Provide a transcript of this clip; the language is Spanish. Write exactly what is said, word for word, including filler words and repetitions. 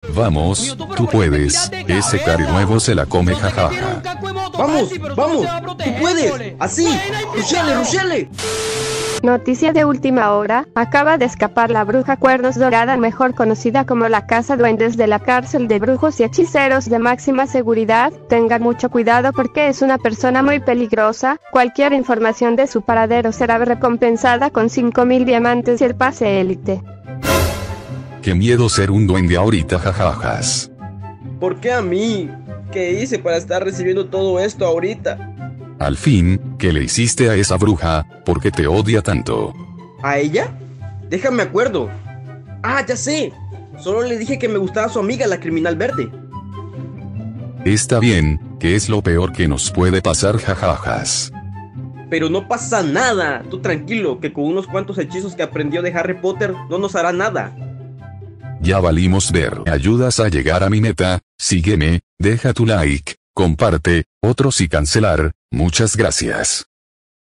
Vamos, tú puedes, ese cari nuevo se la come jajaja. Vamos, vamos, tú puedes, así, rushele, rushele. Noticia de última hora, acaba de escapar la bruja Cuernos Dorada, mejor conocida como la Casa Duendes, de la cárcel de brujos y hechiceros de máxima seguridad. Tengan mucho cuidado porque es una persona muy peligrosa. Cualquier información de su paradero será recompensada con cinco mil diamantes y el pase élite. Qué miedo ser un duende ahorita, jajajas. ¿Por qué a mí? ¿Qué hice para estar recibiendo todo esto ahorita? Al fin, ¿qué le hiciste a esa bruja? ¿Por qué te odia tanto? ¿A ella? Déjame acuerdo. Ah, ya sé. Solo le dije que me gustaba su amiga, la criminal verde. Está bien, ¿qué es lo peor que nos puede pasar, jajajas? Pero no pasa nada. Tú tranquilo, que con unos cuantos hechizos que aprendió de Harry Potter no nos hará nada. Ya valimos ver. ¿Ayudas a llegar a mi meta? Sígueme, deja tu like, comparte, otros y cancelar. Muchas gracias.